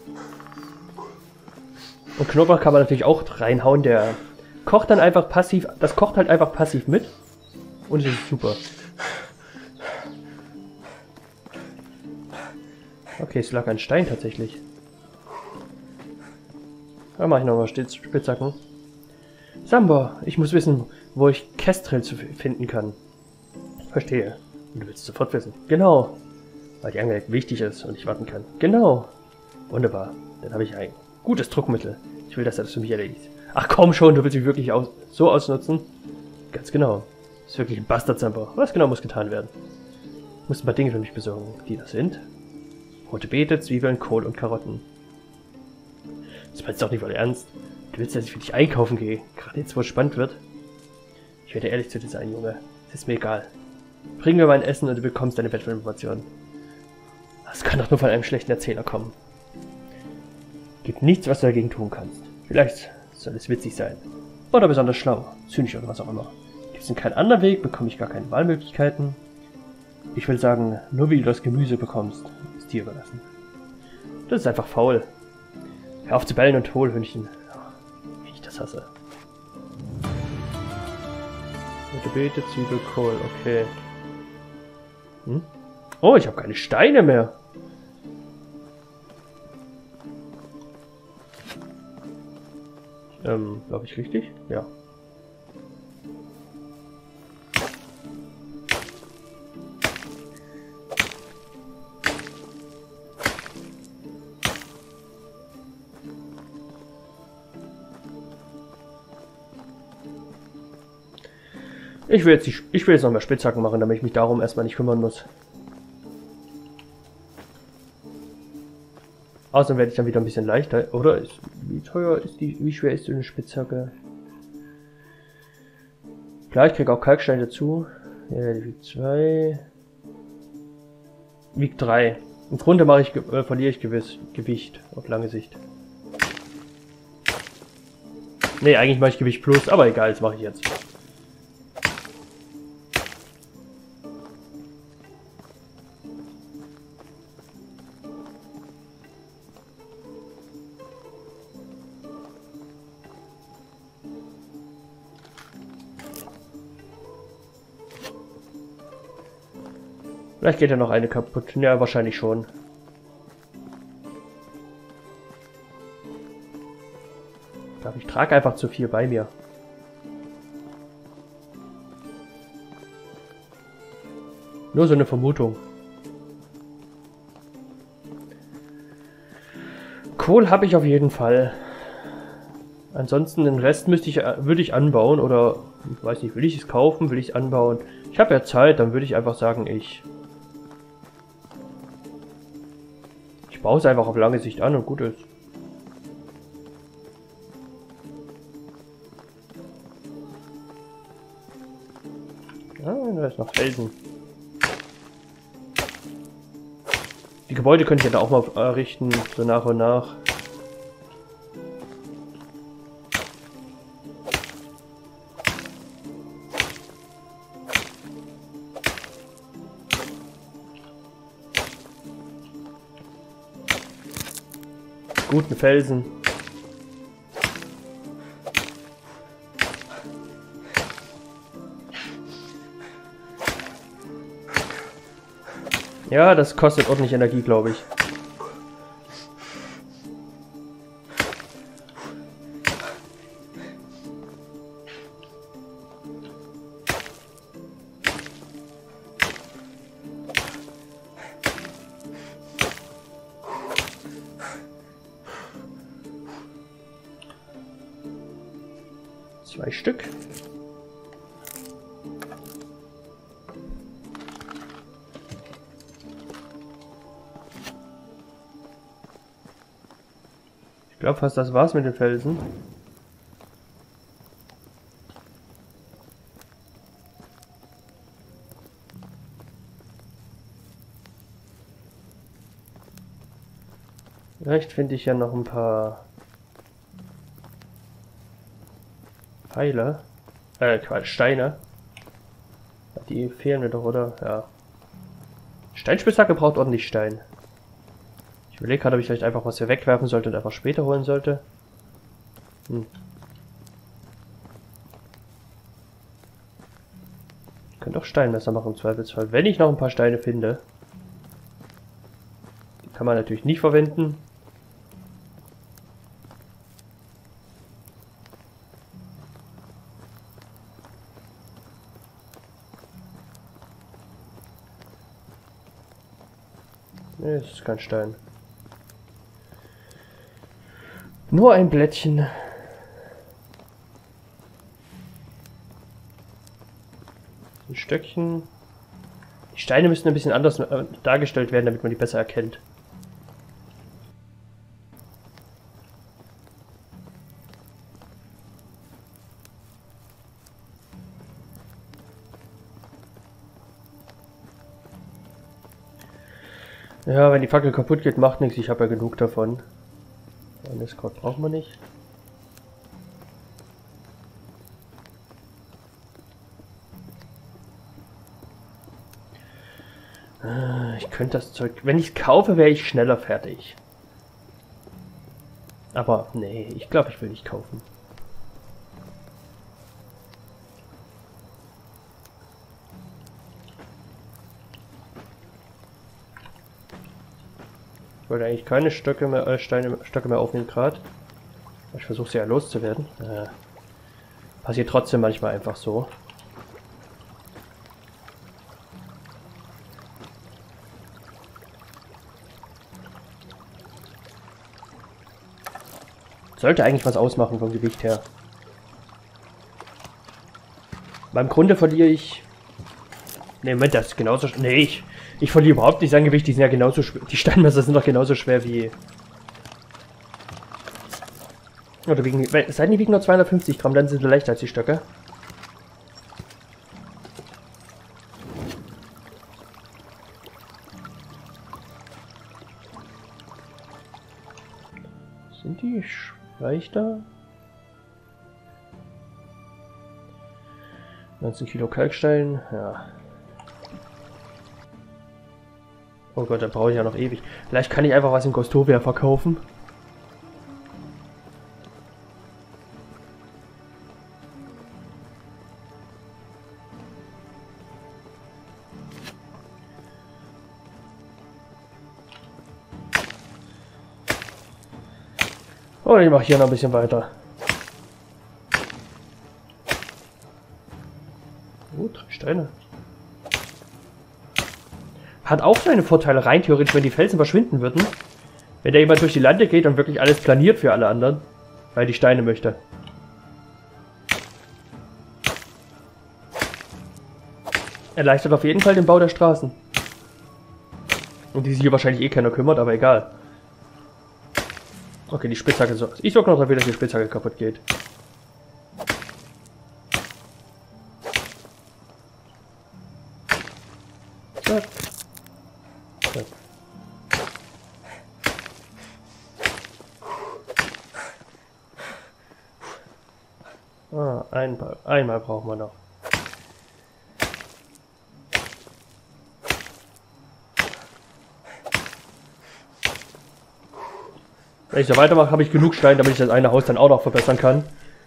Und Knoblauch kann man natürlich auch reinhauen, der kocht dann einfach passiv, das kocht halt einfach passiv mit. Und es ist super. Okay, es lag ein Stein tatsächlich. Da mache ich nochmal Spitzhacken. Samba, ich muss wissen, wo ich Kestrel finden kann. Verstehe. Und du willst sofort wissen. Genau. Weil die Angelegenheit wichtig ist und ich warten kann. Genau. Wunderbar. Dann habe ich ein gutes Druckmittel. Ich will, dass er das für mich erledigt. Ach komm schon, du willst mich wirklich so ausnutzen? Ganz genau. Das ist wirklich ein Bastard-Samba. Was genau muss getan werden? Ich muss ein paar Dinge für mich besorgen. Die das sind? Rote Beete, Zwiebeln, Kohl und Karotten. Das meinst du doch nicht voll ernst. Du willst, dass ich für dich einkaufen gehe. Gerade jetzt, wo es spannend wird. Ich werde ehrlich zu dir sein, Junge. Es ist mir egal. Bring mir mein Essen und du bekommst deine Bettelinformationen. Das kann doch nur von einem schlechten Erzähler kommen. Gibt nichts, was du dagegen tun kannst. Vielleicht soll es witzig sein. Oder besonders schlau, zynisch oder was auch immer. Gibt es denn keinen anderen Weg, bekomme ich gar keine Wahlmöglichkeiten. Ich will sagen, nur wie du das Gemüse bekommst, ist dir überlassen. Das ist einfach faul. Hör auf zu bellen und hol, Hündchen. Wie ich das hasse. Rote Beete, Zwiebel, Kohl, okay. Hm? Oh, ich habe keine Steine mehr. Glaube ich richtig? Ja. Ich will jetzt noch mal Spitzhacken machen, damit ich mich darum erstmal nicht kümmern muss. Außerdem werde ich dann wieder ein bisschen leichter. Oder wie schwer ist so eine Spitzhacke? Klar, ich kriege auch Kalkstein dazu. Ja, die wiegt 2. Wiegt 3. Im Grunde verliere ich Gewicht auf lange Sicht. Ne, eigentlich mache ich Gewicht plus, aber egal, das mache ich jetzt. Vielleicht geht ja noch eine kaputt. Ja, wahrscheinlich schon. Ich glaube, ich trage einfach zu viel bei mir. Nur so eine Vermutung. Kohl habe ich auf jeden Fall. Ansonsten den Rest würde ich anbauen oder ich weiß nicht, will ich es kaufen, will ich es anbauen? Ich habe ja Zeit, dann würde ich einfach sagen, ich baue es einfach auf lange Sicht an und gut ist. Ja, da ist noch Felsen. Die Gebäude könnte ich ja da auch mal errichten, so nach und nach. Guten Felsen. Ja, das kostet ordentlich Energie, glaube ich. Zwei Stück. Ich glaube fast, das war's mit den Felsen. Vielleicht finde ich ja noch ein paar Pfeile. Steine. Die fehlen mir doch, oder? Ja. Steinspitzhacke braucht ordentlich Stein. Ich überlege gerade, ob ich vielleicht einfach was hier wegwerfen sollte und einfach später holen sollte. Ich könnte auch Steinmesser machen im Zweifelsfall, wenn ich noch ein paar Steine finde. Die kann man natürlich nicht verwenden. Nee, es ist kein Stein. Nur ein Blättchen. Ein Stöckchen. Die Steine müssen ein bisschen anders dargestellt werden, damit man die besser erkennt. Ja, wenn die Fackel kaputt geht, macht nichts. Ich habe ja genug davon. Ein Escort brauchen wir nicht. Ich könnte das Zeug... Wenn ich es kaufe, wäre ich schneller fertig. Aber nee, ich glaube, ich will nicht kaufen. Ich wollte eigentlich keine Stöcke mehr, Stöcke mehr aufnehmen gerade. Ich versuche sie ja loszuwerden. Passiert trotzdem manchmal einfach so. Sollte eigentlich was ausmachen vom Gewicht her. Beim Grunde verliere ich... Ne, Moment, das ist genauso... Ne, ich verliere überhaupt nicht sein Gewicht, die sind ja genauso schwer. Die Steinmesser sind doch genauso schwer wie... Oder wiegen... Es sei denn, die wiegen nur 250 Gramm, dann sind sie leichter als die Stöcke. Sind die leichter? 19 Kilo Kalkstein, ja. Oh Gott, da brauche ich ja noch ewig. Vielleicht kann ich einfach was in Gostovia verkaufen. Oh, ich mache hier noch ein bisschen weiter. Oh, 3 Steine. Hat auch seine Vorteile, rein theoretisch, wenn die Felsen verschwinden würden. Wenn da jemand durch die Lande geht und wirklich alles planiert für alle anderen, weil er die Steine möchte. Erleichtert auf jeden Fall den Bau der Straßen. Und die sich hier wahrscheinlich eh keiner kümmert, aber egal. Okay, die Spitzhacke so. Ich sorge noch dafür, dass die Spitzhacke kaputt geht. Zack. Zack. Ah, einmal brauchen wir noch. Wenn ich so weitermache, habe ich genug Steine, damit ich das eine Haus dann auch noch verbessern kann.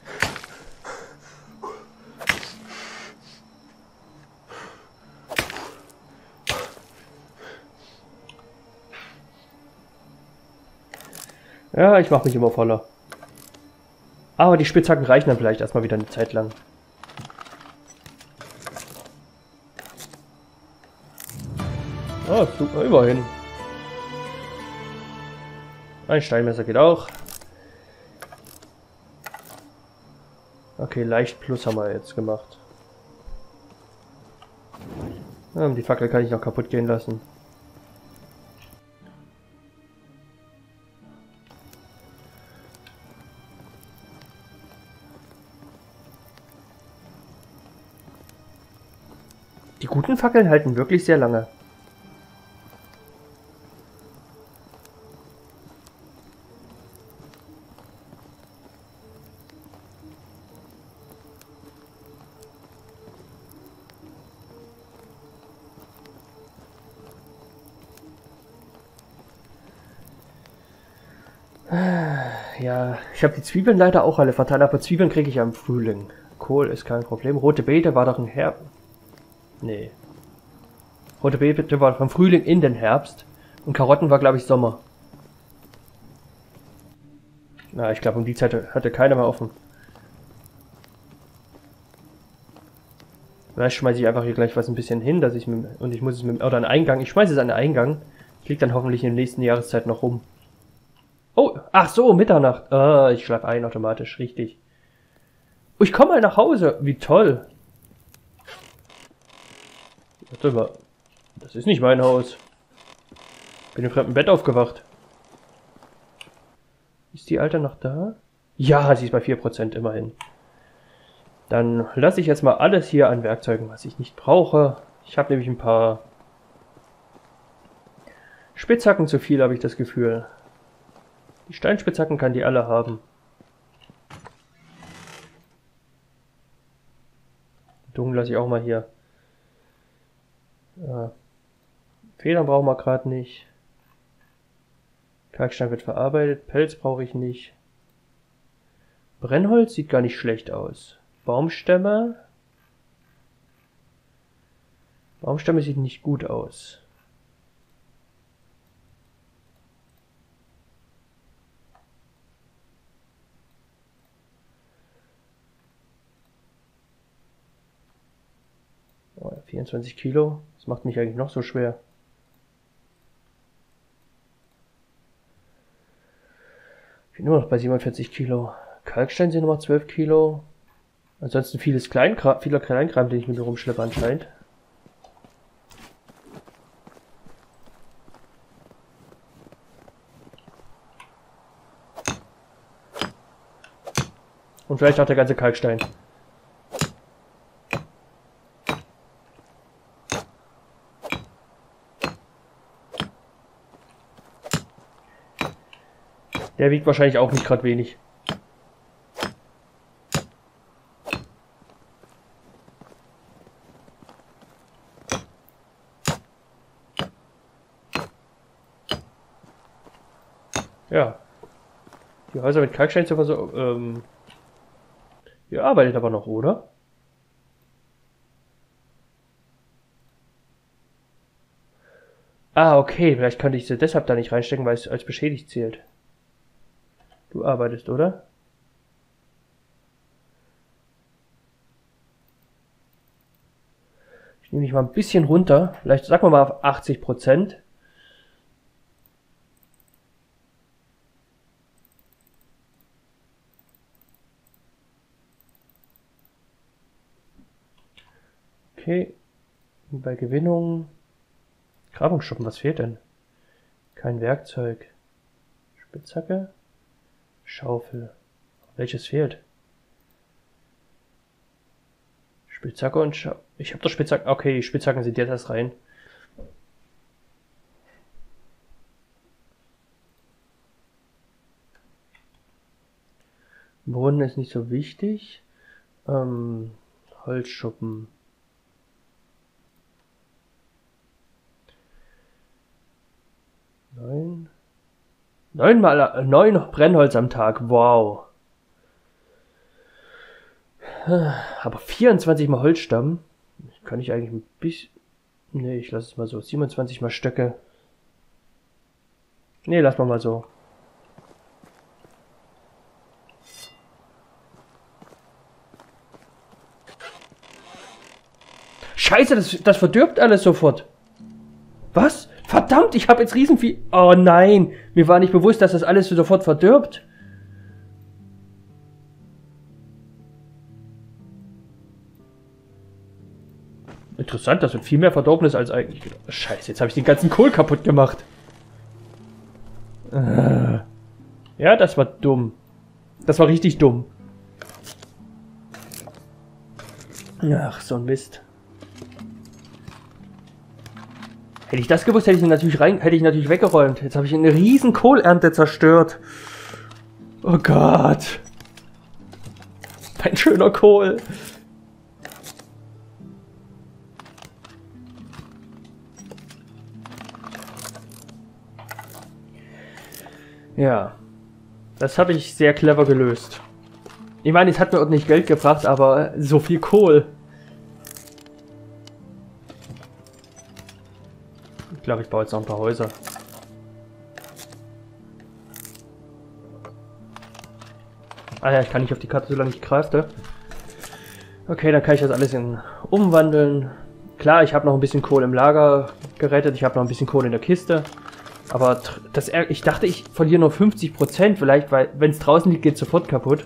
Ja, ich mache mich immer voller. Aber die Spitzhacken reichen dann vielleicht erstmal wieder eine Zeit lang. Ah, super, immerhin. Ein Steinmesser geht auch. Okay, leicht Plus haben wir jetzt gemacht. Ja, die Fackel kann ich noch kaputt gehen lassen. Die guten Fackeln halten wirklich sehr lange. Ja, ich habe die Zwiebeln leider auch alle verteilt, aber Zwiebeln kriege ich ja im Frühling. Kohl ist kein Problem. Rote Beete war doch ein Herbst. Nee. Rote Beete war vom Frühling in den Herbst. Und Karotten war, glaube ich, Sommer. Na, ich glaube, um die Zeit hatte keiner mehr offen. Vielleicht schmeiße ich einfach hier gleich was ein bisschen hin, dass ich und ich muss es mit, oder einen Eingang. Ich schmeiße es an den Eingang. Das liegt dann hoffentlich in der nächsten Jahreszeit noch rum. Oh, ach so, Mitternacht. Ah, ich schlafe ein automatisch, richtig. Oh, ich komme mal nach Hause. Wie toll. Warte mal. Das ist nicht mein Haus. Bin im fremden Bett aufgewacht. Ist die Alte noch da? Ja, sie ist bei 4% immerhin. Dann lasse ich jetzt mal alles hier an Werkzeugen, was ich nicht brauche. Ich habe nämlich ein paar Spitzhacken zu viel, habe ich das Gefühl. Die Steinspitzhacken kann die alle haben. Dung lasse ich auch mal hier. Ja. Federn brauchen wir gerade nicht. Kalkstein wird verarbeitet. Pelz brauche ich nicht. Brennholz sieht gar nicht schlecht aus. Baumstämme. Baumstämme sieht nicht gut aus. Oh, 24 Kilo. Das macht mich eigentlich noch so schwer. Ich bin nur noch bei 47 Kilo. Kalkstein sind noch 12 Kilo. Ansonsten vieler Kleinkram, den ich mit mir rumschleppe anscheinend. Und vielleicht auch der ganze Kalkstein. Der wiegt wahrscheinlich auch nicht gerade wenig. Ja. Die Häuser mit Kalkstein zu versorgen. Ihr arbeitet aber noch, oder? Ah, okay. Vielleicht könnte ich sie deshalb da nicht reinstecken, weil es als beschädigt zählt. Du arbeitest, oder? Ich nehme mich mal ein bisschen runter. Vielleicht sagen wir mal auf 80%. Okay. Und bei Gewinnung. Grabungsschuppen, was fehlt denn? Kein Werkzeug. Spitzhacke. Schaufel. Welches fehlt? Spitzhacke und Schaufel. Ich habe doch Spitzhacken. Okay, die Spitzhacken sind jetzt erst rein. Brunnen ist nicht so wichtig. Holzschuppen. 9 Brennholz am Tag. Wow. Aber 24 mal Holzstamm. Kann ich eigentlich ein bisschen... Nee, ich lasse es mal so. 27 mal Stöcke. Nee, lass mal so. Scheiße, das verdirbt alles sofort. Was? Verdammt, ich habe jetzt Riesenvieh... Oh nein, mir war nicht bewusst, dass das alles sofort verdirbt. Interessant, das wird viel mehr verdorben ist als eigentlich gedacht. Scheiße, jetzt habe ich den ganzen Kohl kaputt gemacht. Ja, das war dumm. Das war richtig dumm. Ach, so ein Mist. Hätte ich das gewusst, hätte ich natürlich weggeräumt. Jetzt habe ich eine riesen Kohlernte zerstört. Oh Gott. Mein schöner Kohl. Ja. Das habe ich sehr clever gelöst. Ich meine, es hat mir ordentlich Geld gebracht, aber so viel Kohl. Ich glaube, ich baue jetzt noch ein paar Häuser. Ah ja, ich kann nicht auf die Karte, solange ich crafte. Okay, dann kann ich das alles umwandeln. Klar, ich habe noch ein bisschen Kohle im Lager gerettet. Ich habe noch ein bisschen Kohle in der Kiste. Aber ich dachte, ich verliere nur 50%. Vielleicht, weil, wenn es draußen liegt, geht es sofort kaputt.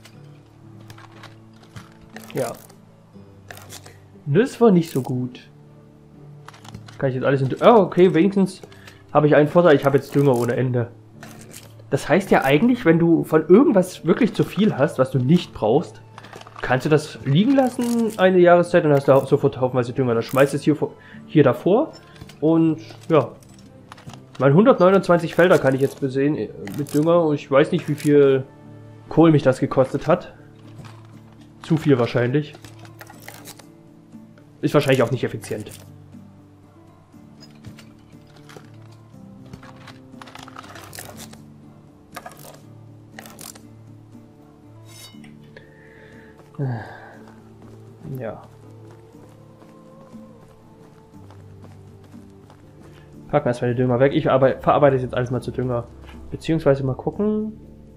Ja. Das war nicht so gut. Kann ich jetzt alles in... Oh, okay, wenigstens habe ich einen Vorteil. Ich habe jetzt Dünger ohne Ende. Das heißt ja eigentlich, wenn du von irgendwas wirklich zu viel hast, was du nicht brauchst, kannst du das liegen lassen eine Jahreszeit und hast da sofort haufenweise Dünger. Dann schmeißt es hier davor und ja. Meine 129 Felder kann ich jetzt besehen mit Dünger und ich weiß nicht, wie viel Kohl mich das gekostet hat. Zu viel wahrscheinlich. Ist wahrscheinlich auch nicht effizient. Ja. Packen wir erstmal den Dünger weg. Ich verarbeite jetzt alles mal zu Dünger. Beziehungsweise mal gucken.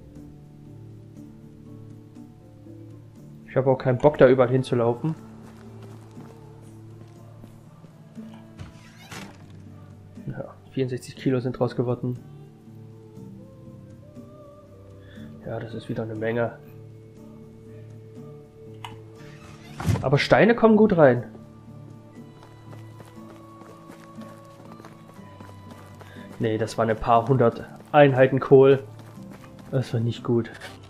Ich habe auch keinen Bock, da überall hinzulaufen. Ja, 64 Kilo sind draus geworden. Ja, das ist wieder eine Menge. Aber Steine kommen gut rein. Nee, das waren ein paar hundert Einheiten Kohl. Das war nicht gut.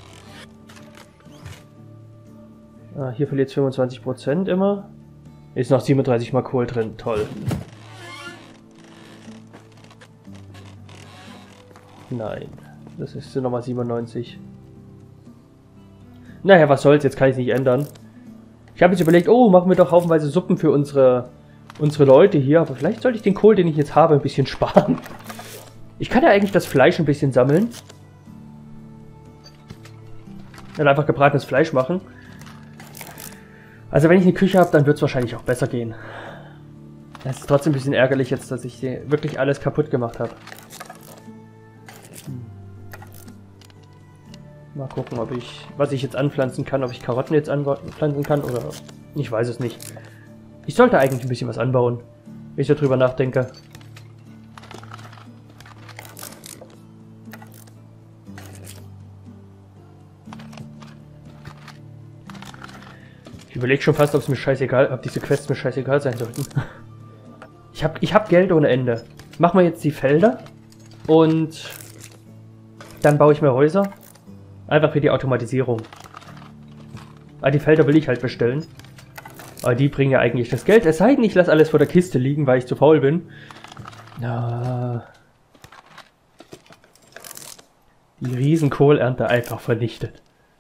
Ah, hier verliert es 25% immer. Ist noch 37 mal Kohl drin. Toll. Nein. Das sind nochmal 97. Naja, was soll's. Jetzt kann ich es nicht ändern. Ich habe jetzt überlegt, oh, machen wir doch haufenweise Suppen für unsere Leute hier. Aber vielleicht sollte ich den Kohl, den ich jetzt habe, ein bisschen sparen. Ich kann ja eigentlich das Fleisch ein bisschen sammeln. Dann einfach gebratenes Fleisch machen. Also wenn ich eine Küche habe, dann wird es wahrscheinlich auch besser gehen. Es ist trotzdem ein bisschen ärgerlich jetzt, dass ich wirklich alles kaputt gemacht habe. Mal gucken, was ich jetzt anpflanzen kann, ob ich Karotten jetzt anpflanzen kann oder... Ich weiß es nicht. Ich sollte eigentlich ein bisschen was anbauen, wenn ich darüber nachdenke. Ich überlege schon fast, ob diese Quests mir scheißegal sein sollten. Ich hab Geld ohne Ende. Machen wir jetzt die Felder und dann baue ich mir Häuser. Einfach für die Automatisierung. Aber die Felder will ich halt bestellen. Aber die bringen ja eigentlich das Geld. Es sei denn, ich lasse alles vor der Kiste liegen, weil ich zu faul bin. Die Riesenkohlernte einfach vernichtet.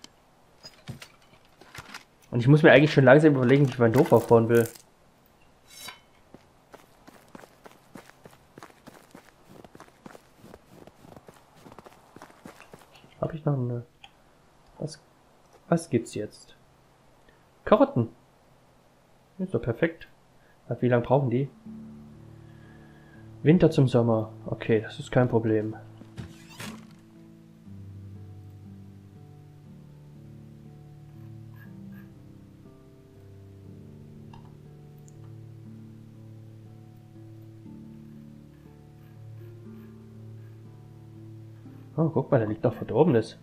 Und ich muss mir eigentlich schon langsam überlegen, wie ich mein Dorf aufbauen will. Habe ich noch eine... Was gibt's jetzt? Karotten. Ist doch perfekt. Wie lange brauchen die? Winter zum Sommer. Okay, das ist kein Problem. Oh, guck mal, da liegt noch Verdorbenes.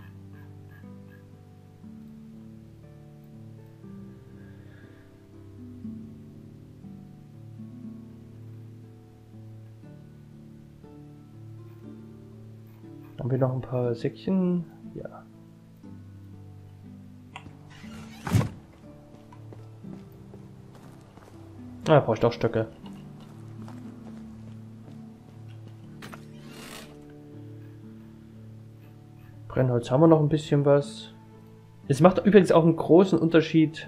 Haben wir noch ein paar Säckchen? Ja. Ah, brauche ich auch Stöcke. Brennholz haben wir noch ein bisschen was. Es macht übrigens auch einen großen Unterschied.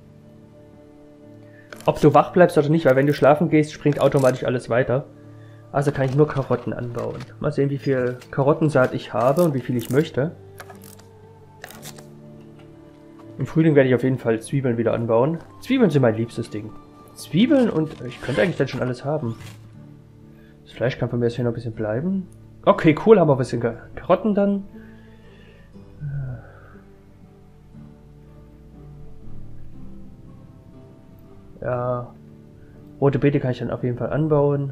Ob du wach bleibst oder nicht, weil wenn du schlafen gehst, springt automatisch alles weiter. Also kann ich nur Karotten anbauen. Mal sehen, wie viel Karottensaat ich habe und wie viel ich möchte. Im Frühling werde ich auf jeden Fall Zwiebeln wieder anbauen. Zwiebeln sind mein liebstes Ding. Zwiebeln und ich könnte eigentlich dann schon alles haben. Das Fleisch kann von mir aus hier noch ein bisschen bleiben. Okay, cool, haben wir ein bisschen Karotten dann. Ja, rote Beete kann ich dann auf jeden Fall anbauen.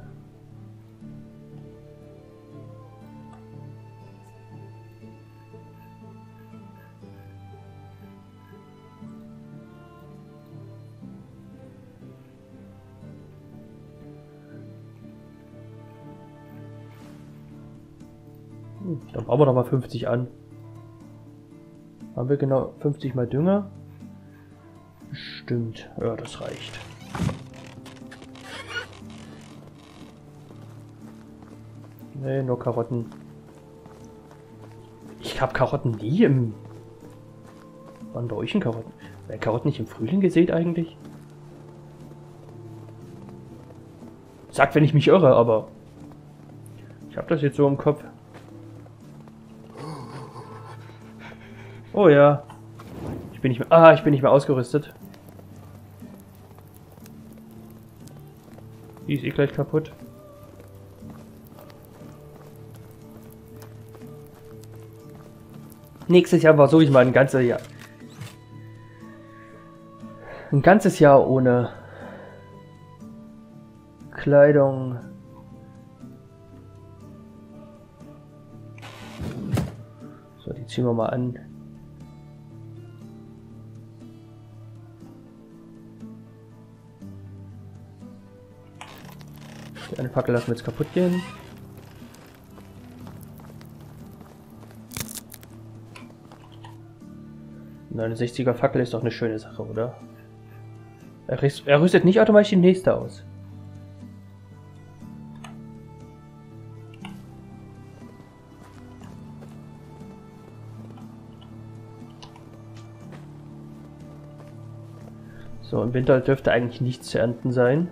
Dann bauen wir doch mal 50 an. Haben wir genau 50 mal Dünger? Stimmt. Ja, das reicht. Nee, nur Karotten. Ich habe Karotten nie im... Wann baue ich denn Karotten? Werden Karotten nicht im Frühling gesät eigentlich? Sagt, wenn ich mich irre, aber... Ich habe das jetzt so im Kopf. Oh ja. Ich bin nicht mehr ausgerüstet. Die ist eh gleich kaputt. Nächstes Jahr versuche ich mal ein ganzes Jahr. Ein ganzes Jahr ohne Kleidung. So, die ziehen wir mal an. Die eine Fackel lassen wir jetzt kaputt gehen. Eine 60er Fackel ist doch eine schöne Sache, oder? Er rüstet nicht automatisch die nächste aus. So, im Winter dürfte eigentlich nichts zu ernten sein.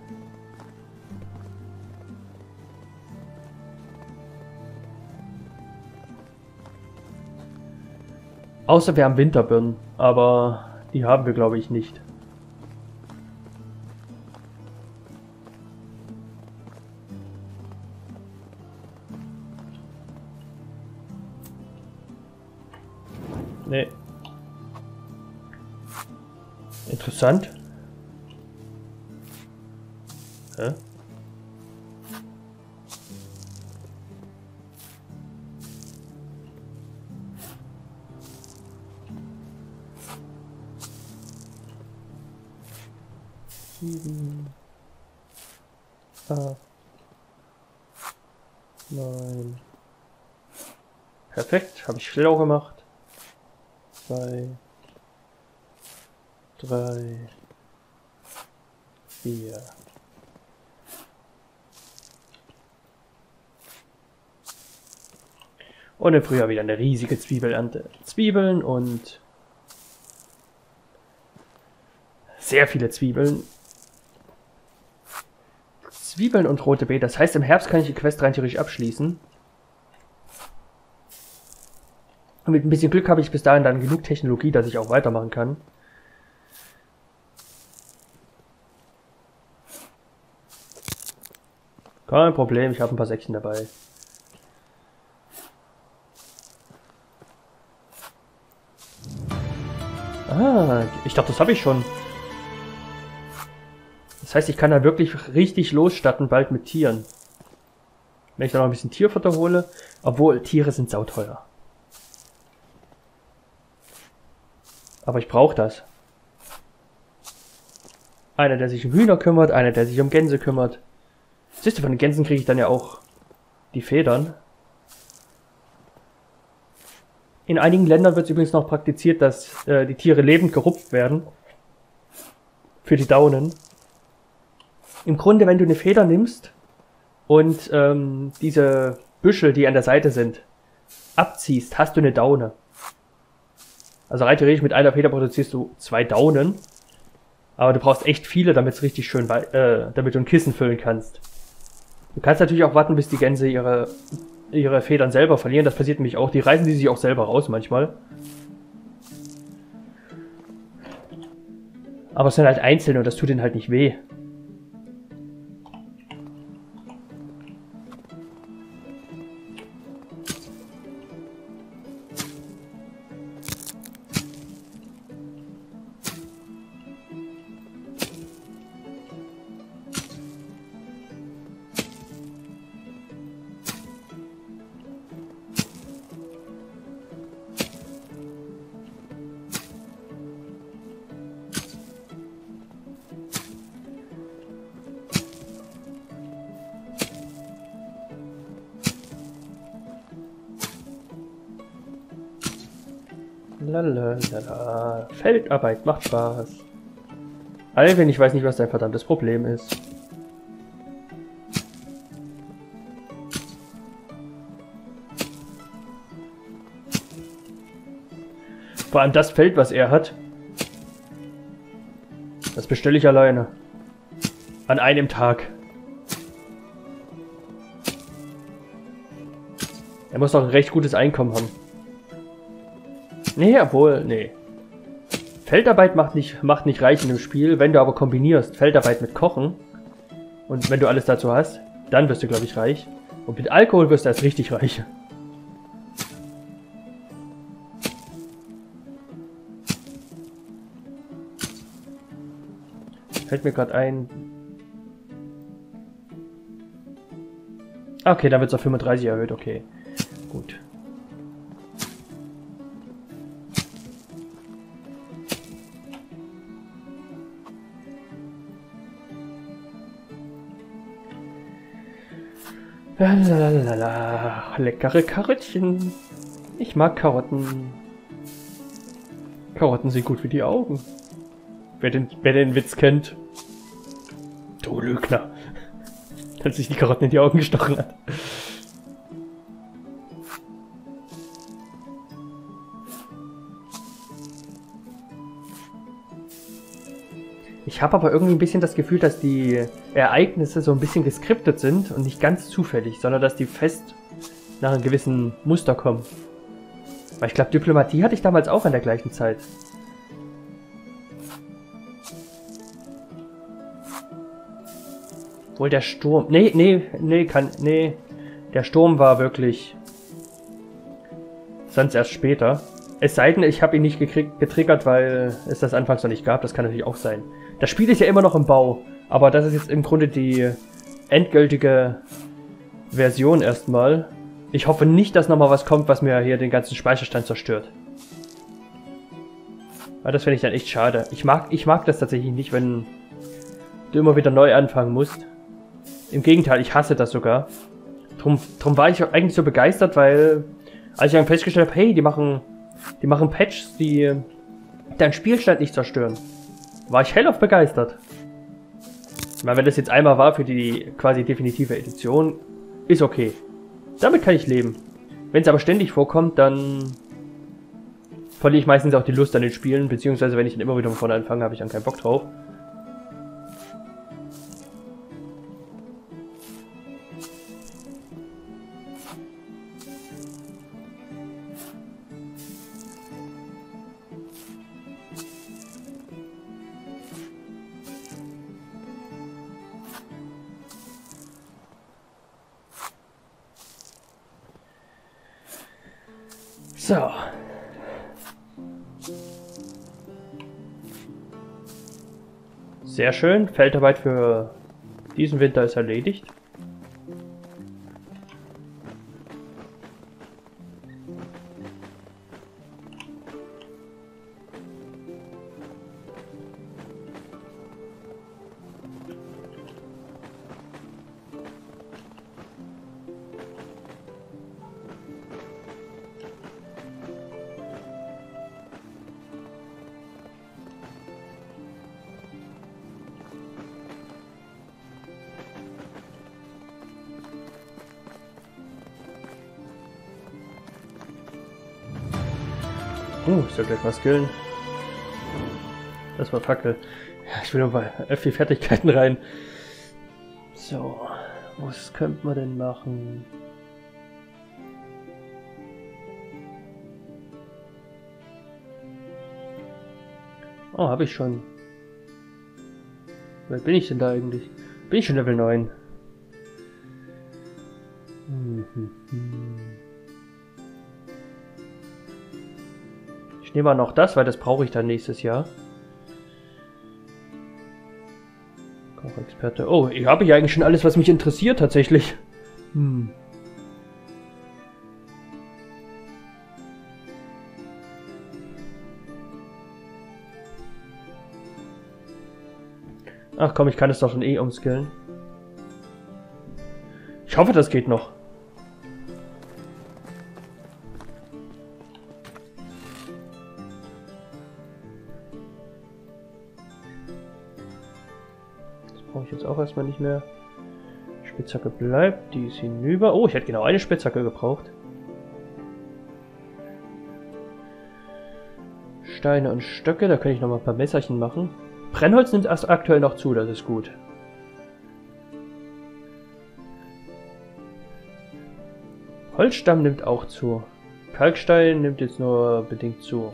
Außer wir haben Winterbirnen, aber die haben wir, glaube ich, nicht. Nee. Interessant. Hä? Sieben. 8. 9. Perfekt, habe ich schlau gemacht. 2, 3, 4. Und im Frühjahr wieder eine riesige Zwiebelernte. Zwiebeln und sehr viele Zwiebeln. Zwiebeln und rote Beete. Das heißt, im Herbst kann ich die Quest rein theoretisch abschließen. Und mit ein bisschen Glück habe ich bis dahin dann genug Technologie, dass ich auch weitermachen kann. Kein Problem, ich habe ein paar Säckchen dabei. Ah, ich dachte, das habe ich schon. Das heißt, ich kann da wirklich richtig losstarten, bald mit Tieren. Wenn ich da noch ein bisschen Tierfutter hole. Obwohl, Tiere sind sauteuer. Aber ich brauche das. Einer, der sich um Hühner kümmert, einer, der sich um Gänse kümmert. Siehst du, von den Gänsen kriege ich dann ja auch die Federn. In einigen Ländern wird es übrigens noch praktiziert, dass die Tiere lebend gerupft werden. Für die Daunen. Im Grunde, wenn du eine Feder nimmst und diese Büschel, die an der Seite sind, abziehst, hast du eine Daune. Also rein theoretisch mit einer Feder produzierst du 2 Daunen. Aber du brauchst echt viele, damit es richtig schön, damit du ein Kissen füllen kannst. Du kannst natürlich auch warten, bis die Gänse ihre Federn selber verlieren. Das passiert nämlich auch. Die reißen die sich auch selber raus manchmal. Aber es sind halt einzelne und das tut ihnen halt nicht weh. Lalalala. Feldarbeit macht Spaß. Alvin, ich weiß nicht, was dein verdammtes Problem ist. Vor allem das Feld, was er hat, das bestelle ich alleine. An einem Tag. Er muss doch ein recht gutes Einkommen haben. Nee, obwohl, nee. Feldarbeit macht nicht reich in dem Spiel. Wenn du aber kombinierst Feldarbeit mit Kochen und wenn du alles dazu hast, dann wirst du, glaube ich, reich. Und mit Alkohol wirst du erst richtig reich. Fällt mir gerade ein. Okay, dann wird es auf 35 erhöht, okay. Gut. Lalalala, leckere Karottchen. Ich mag Karotten. Karotten sind gut für die Augen. Wer den Witz kennt. Du Lügner. Als sich die Karotten in die Augen gestochen hat. Ich habe aber irgendwie ein bisschen das Gefühl, dass die Ereignisse so ein bisschen geskriptet sind und nicht ganz zufällig, sondern dass die fest nach einem gewissen Muster kommen. Weil ich glaube, Diplomatie hatte ich damals auch in der gleichen Zeit. Wohl der Sturm... Nee. Der Sturm war wirklich... Sonst erst später. Es sei denn, ich habe ihn nicht getriggert, weil es das anfangs noch nicht gab. Das kann natürlich auch sein. Das Spiel ist ja immer noch im Bau. Aber das ist jetzt im Grunde die endgültige Version erstmal. Ich hoffe nicht, dass nochmal was kommt, was mir hier den ganzen Speicherstand zerstört. Weil das finde ich dann echt schade. Ich mag das tatsächlich nicht, wenn du immer wieder neu anfangen musst. Im Gegenteil, ich hasse das sogar. Drum war ich eigentlich so begeistert, weil als ich dann festgestellt habe, hey, die machen Patches, die deinen Spielstand nicht zerstören, war ich hellauf begeistert. Ich meine, wenn das jetzt einmal war für die quasi definitive Edition, ist okay. Damit kann ich leben. Wenn es aber ständig vorkommt, dann verliere ich meistens auch die Lust an den Spielen, beziehungsweise wenn ich dann immer wieder von vorne anfange, habe ich dann keinen Bock drauf. So. Sehr schön. Feldarbeit für diesen Winter ist erledigt. Ich soll gleich mal skillen. Das war Fackel. Ja, ich will nur bei F4 Fertigkeiten rein. So. Was könnte man denn machen? Oh, habe ich schon. Wer bin ich denn da eigentlich? Bin ich schon Level 9? Ich nehme mal noch das, weil das brauche ich dann nächstes Jahr. Kochexperte. Oh, hier habe ich eigentlich schon alles, was mich interessiert tatsächlich. Ach komm, ich kann es doch schon eh umskillen. Ich hoffe, das geht noch. Das brauche ich jetzt auch erstmal nicht mehr. Spitzhacke bleibt, die ist hinüber. Oh, ich hätte genau eine Spitzhacke gebraucht. Steine und Stöcke, da kann ich noch mal ein paar Messerchen machen. Brennholz nimmt erst aktuell noch zu, das ist gut. Holzstamm nimmt auch zu. Kalkstein nimmt jetzt nur bedingt zu.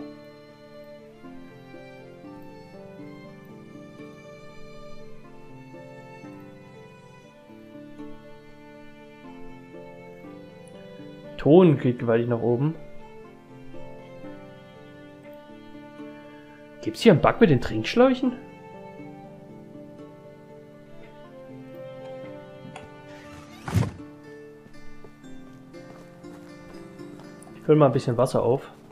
Ton geht gewaltig nach oben. Gibt's hier einen Bug mit den Trinkschläuchen? Ich fülle mal ein bisschen Wasser auf.